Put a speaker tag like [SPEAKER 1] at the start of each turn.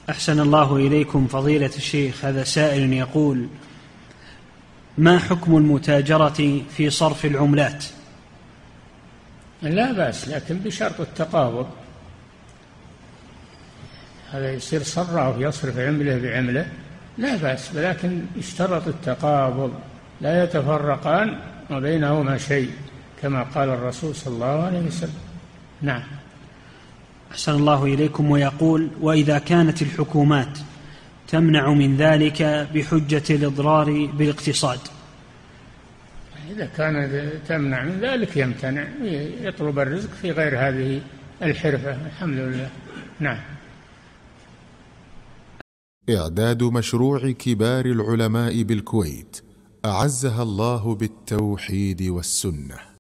[SPEAKER 1] أحسن الله إليكم فضيلة الشيخ. هذا سائل يقول: ما حكم المتاجرة في صرف العملات؟
[SPEAKER 2] لا بأس، لكن بشرط التقابض. هذا يصير صراف يصرف عمله بعمله لا بأس، ولكن اشترط التقابض، لا يتفرقان وبينهما شيء كما قال الرسول صلى الله عليه وسلم. نعم.
[SPEAKER 1] أحسن الله إليكم. ويقول: وإذا كانت الحكومات تمنع من ذلك بحجة الإضرار بالاقتصاد؟
[SPEAKER 2] إذا كان تمنع من ذلك يمتنع، يطلب الرزق في غير هذه الحرفة. الحمد لله. نعم.
[SPEAKER 3] إعداد مشروع كبار العلماء بالكويت أعزها الله بالتوحيد والسنة.